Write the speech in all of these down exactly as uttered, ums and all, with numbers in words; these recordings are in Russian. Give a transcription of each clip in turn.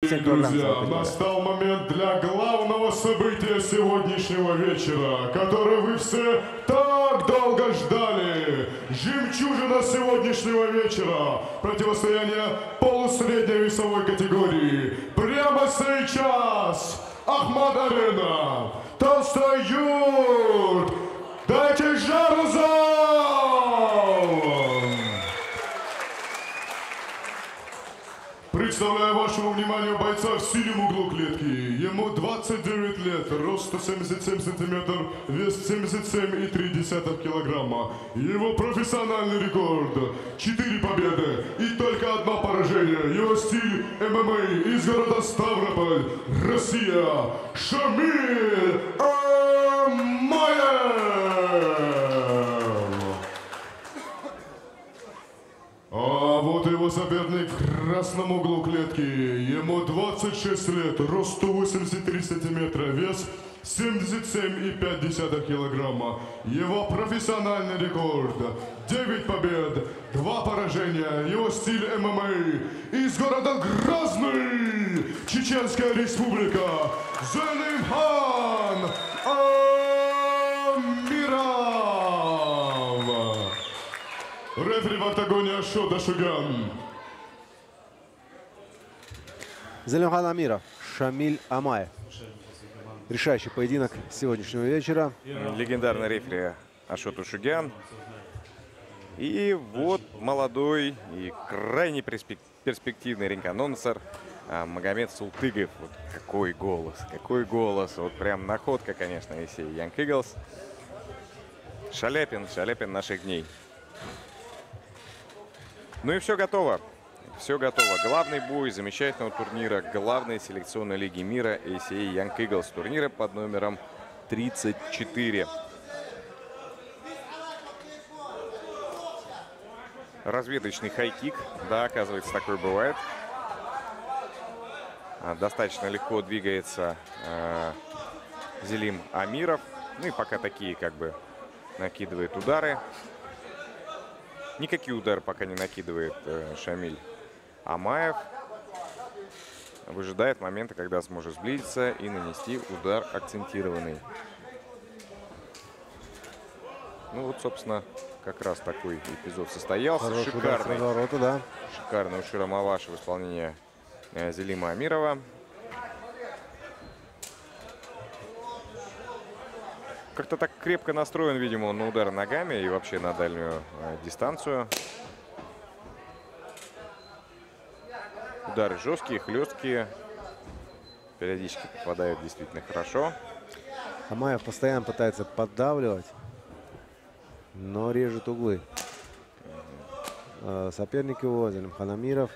семь килограмм. Друзья, настал момент для главного события сегодняшнего вечера, которое вы все так долго ждали. Жемчужина сегодняшнего вечера. Противостояние полусредней весовой категории. Прямо сейчас Ахмад-Арена. Толстоюрт. Дайте жару зал! Представляю вашему вниманию бойца в синем углу клетки. Ему двадцать девять лет, рост сто семьдесят семь сантиметров, вес семьдесят семь и три десятых килограмма. Его профессиональный рекорд – четыре победы и только одно поражение. Его стиль эм эм а из города Ставрополь, Россия. Шамиль Амаев! А вот его соперник в красном углу клетки. Ему двадцать шесть лет, рост сто восемьдесят три сантиметра, вес семьдесят семь и пять десятых килограмма. Его профессиональный рекорд – девять побед, два поражения. Его стиль эм эм а из города Грозный, Чеченская республика. Зелимхан Амиров. Рефери в октагоне Ашот Ашуган. Зелимхан Амиров, Шамиль Амаев. Решающий поединок сегодняшнего вечера. Легендарный рефери Ашот Ашуган. И вот молодой и крайне перспективный ринганонсер Магомед Султыгов. Вот какой голос, какой голос. Вот прям находка, конечно, если Young Eagles. Шаляпин, Шаляпин наших дней. Ну и все готово. Все готово. Главный бой замечательного турнира, главной селекционной лиги мира эй си эй Young Eagles. Турнира под номером тридцать четыре. Разведочный хайкик. Да, оказывается, такой бывает. Достаточно легко двигается э, Зелим Амиров. Ну и пока такие как бы накидывает удары. Никакие удары пока не накидывает э, Шамиль Амаев. Выжидает момента, когда сможет сблизиться и нанести удар акцентированный. Ну вот, собственно, как раз такой эпизод состоялся. Хороший Шикарный, удар с разворота, да. шикарный Ушира Маваши в исполнении э, Зелима Амирова. Как-то так крепко настроен, видимо, он на удар ногами и вообще на дальнюю э, дистанцию. Удары жесткие, хлесткие. Периодически попадают действительно хорошо. Амаев постоянно пытается поддавливать, но режет углы. Э, соперник его, Зелимхан Амиров.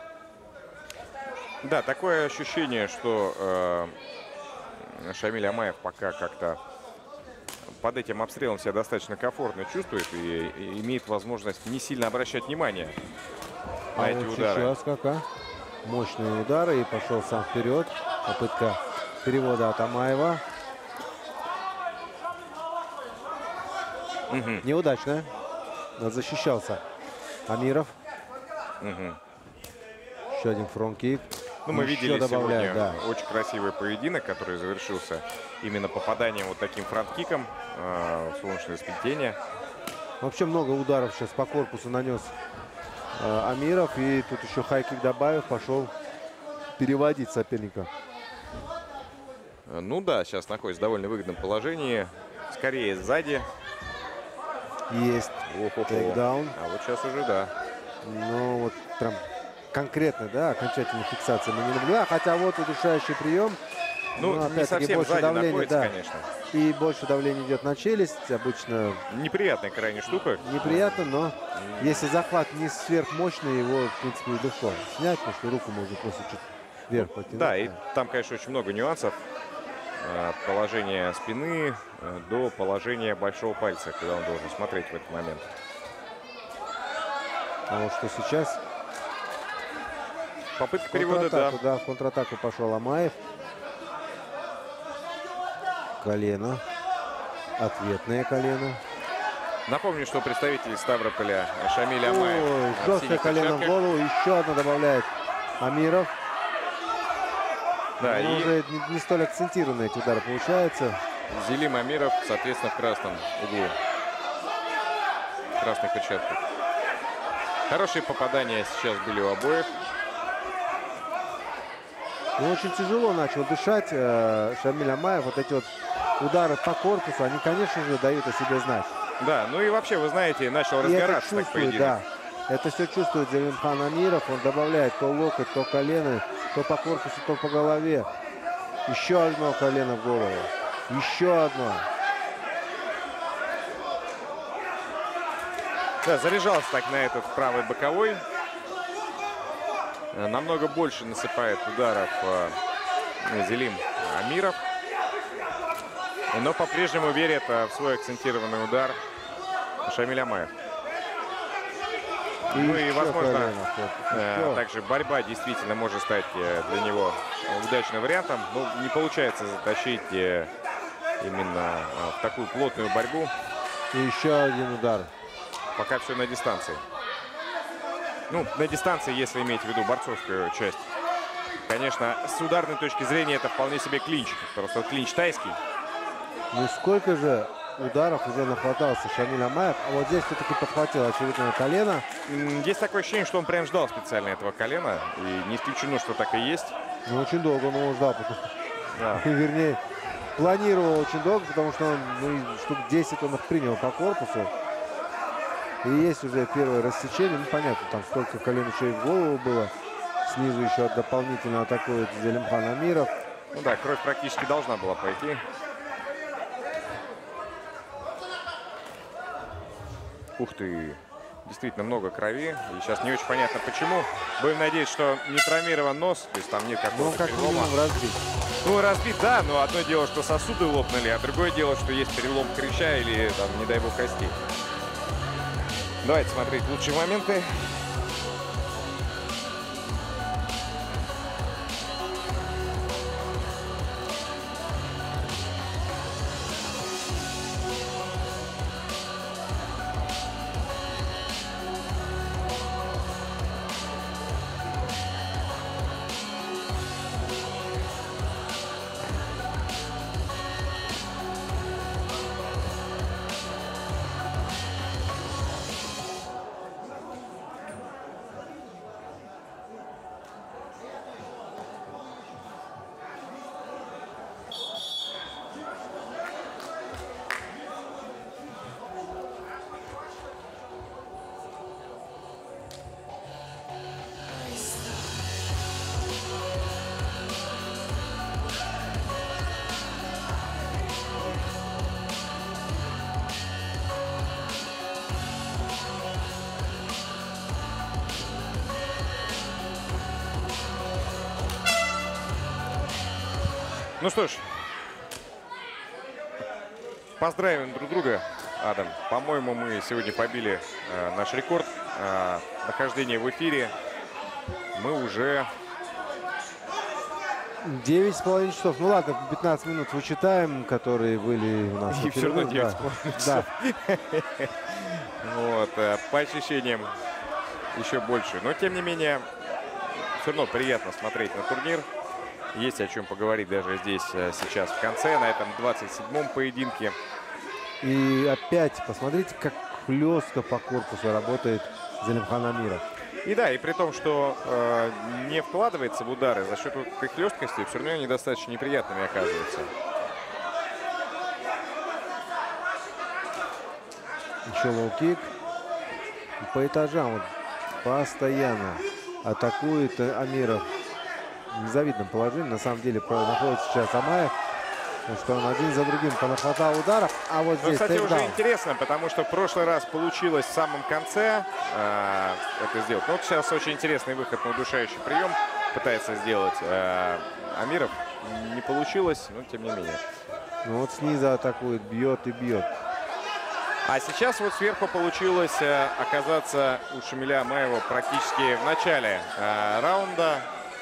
Да, такое ощущение, что э, Шамиль Амаев пока как-то под этим обстрелом себя достаточно комфортно чувствует и, и имеет возможность не сильно обращать внимание на А эти вот удары. сейчас кака. Мощные удары и пошел сам вперед. Попытка перевода от Амаева. Угу. Неудачная. Защищался Амиров. Угу. Еще один фронт-кик. Ну, мы Еще видели добавляет, сегодня да. очень красивый поединок, который завершился именно попаданием вот таким фронт-киком э, в солнечное сплетение. Вообще много ударов сейчас по корпусу нанес э, Амиров. И тут еще хайкик добавив, пошел переводить соперника. Ну да, сейчас находится в довольно выгодном положении. Скорее сзади. Есть тейкдаун. А вот сейчас уже да. Ну вот прям конкретно, да, окончательной фиксации мы не наблюдаем. Хотя вот удушающий прием. Ну, Ну, не совсем больше сзади давления, находится, да. конечно. И больше давления идет на челюсть. Обычно Неприятная крайне штука. неприятно, но если захват не сверхмощный, его, в принципе, легко снять, потому что руку можно просто чуть вверх потянуть. Да, и там, конечно, очень много нюансов. От положения спины до положения большого пальца, куда он должен смотреть в этот момент. А вот что сейчас? Попытка перевода, да. Да, в контратаку пошел Амаев. Колено. Ответное колено. Напомню, что представитель Ставрополя Шамиль Амаев. Ой, жесткое колено в голову. Еще одно добавляет Амиров. Да, Но и уже не, не столь акцентированные эти удары получаются. Зелим Амиров, соответственно, в красном углу. В красных перчатках. Хорошие попадания сейчас были у обоих. Ну, очень тяжело начал дышать э, Шамиль Амаев. Вот эти вот удары по корпусу, они, конечно же, дают о себе знать. Да, ну и вообще, вы знаете, начал И разгораться это так чувствует, поединок. да. Это все чувствует Залимхан Амиров. Он добавляет то локоть, то колено, то по корпусу, то по голове. Еще одно колено в голову. Еще одно. Да, заряжался так на этот правый боковой. Намного больше насыпает ударов э, Зелим Амиров. Но по-прежнему верит э, в свой акцентированный удар Шамиль Амаев. И ну и, еще возможно, колено, э, еще. также борьба действительно может стать э, для него удачным вариантом. Но не получается затащить э, именно э, в такую плотную борьбу. И еще один удар. Пока все на дистанции. Ну, на дистанции, если иметь в виду борцовскую часть. Конечно, с ударной точки зрения это вполне себе клинч. Просто клинч тайский. Ну сколько же ударов уже нахватался Шамиль Амаев. А вот здесь все-таки подхватил очередное колено. Есть такое ощущение, что он прям ждал специально этого колена. И не исключено, что так и есть. Ну, очень долго он его ждал. Потому... Да. Вернее, планировал очень долго, потому что он, ну, штук десять он их принял по корпусу. И есть уже первое рассечение. Ну, понятно, там столько колен еще и в голову было. Снизу еще дополнительно атакует Залимхан Амиров. Ну да, кровь практически должна была пойти. Ух ты. Действительно много крови. И сейчас не очень понятно, почему. Будем надеяться, что не травмирован нос. То есть там нет Ну, какого-то как перелома. минимум разбит. Ну, разбит, да, но одно дело, что сосуды лопнули, а другое дело, что есть перелом хряща или, там, не дай бог, костей. Давайте смотреть лучшие моменты. Ну что ж, поздравим друг друга, Адам. По-моему, мы сегодня побили э, наш рекорд э, нахождения в эфире. Мы уже... девять с половиной часов. Ну ладно, пятнадцать минут вычитаем, которые были у нас. И все равно девять с да. половиной Да. часов. Вот, э, по ощущениям еще больше. Но, тем не менее, все равно приятно смотреть на турнир. Есть о чем поговорить даже здесь сейчас в конце, на этом двадцать седьмом поединке. И опять посмотрите, как хлестко по корпусу работает Залимхан Амиров. И да, и при том, что э, не вкладывается в удары за счет этой хлесткости, все равно они достаточно неприятными оказываются. Еще лоу-кик. По этажам вот постоянно атакует Амиров. В незавидном положении. На самом деле находится сейчас Амаев. Потому что он один за другим понахватал ударов. А вот Но, здесь кстати, тейкдаун. уже интересно, потому что в прошлый раз получилось в самом конце э, это сделать. Но вот сейчас очень интересный выход на удушающий прием пытается сделать э, Амиров. Не получилось, но тем не менее. Ну вот снизу атакует, бьет и бьет. А сейчас вот сверху получилось э, оказаться у Шамиля Амаева практически в начале э, раунда.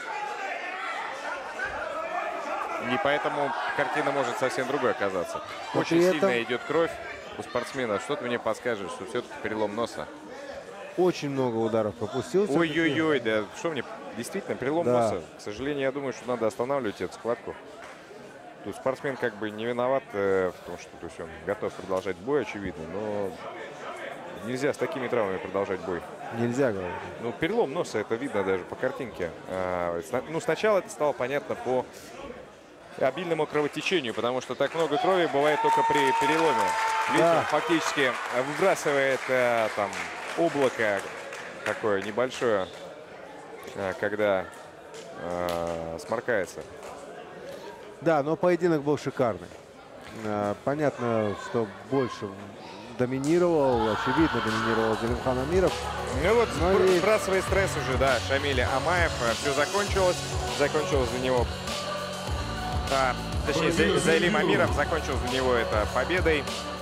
И поэтому картина может совсем другой оказаться. Но Очень при сильно этом... идет кровь у спортсмена. Что-то мне подскажет, что все-таки перелом носа. Очень много ударов пропустил. Ой-ой-ой, да что мне действительно, перелом Да. носа. К сожалению, я думаю, что надо останавливать эту схватку. Тут спортсмен как бы не виноват э, в том, что то есть он готов продолжать бой, очевидно, но нельзя с такими травмами продолжать бой. Нельзя говорить. Ну, перелом носа, это видно даже по картинке. А, сна- ну, сначала это стало понятно по обильному кровотечению, потому что так много крови бывает только при переломе. Видите, Да. он фактически выбрасывает э, там облако такое небольшое, э, когда э, сморкается. Да, но поединок был шикарный. Э, Понятно, что больше доминировал, очевидно доминировал Залимхан Амиров. Ну вот, Ну сбр- и- сбрасывая стресс уже, да, Шамиль Амаев. Все закончилось. Закончилось за него, а, точнее, За- Заилим Амиров закончил за него это победой.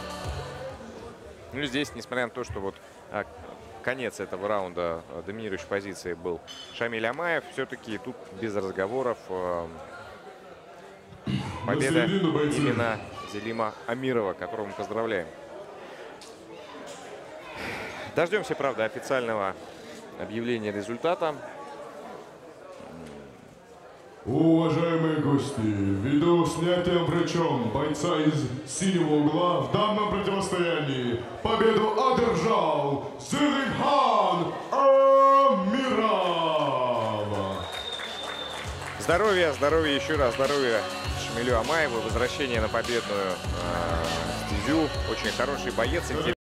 Ну и здесь, несмотря на то, что вот а, конец этого раунда а, доминирующей позиции был Шамиль Амаев, все-таки тут без разговоров а, победа На середину, бойцы. именно Заилима Амирова, которого мы поздравляем. Дождемся, правда, официального объявления результата. Уважаемые гости, ввиду снятия врачом бойца из синего угла в данном противостоянии победу одержал Залимхан Амиров. Здоровья, здоровья еще раз, здоровья Шамилю Амаеву, возвращение на победную э, стезю. Очень хороший боец, интересный.